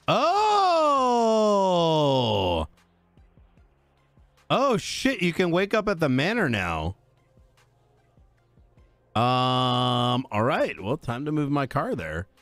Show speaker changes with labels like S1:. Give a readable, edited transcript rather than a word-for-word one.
S1: Oh. Oh shit, you can wake up at the manor now. All right. Well, time to move my car there.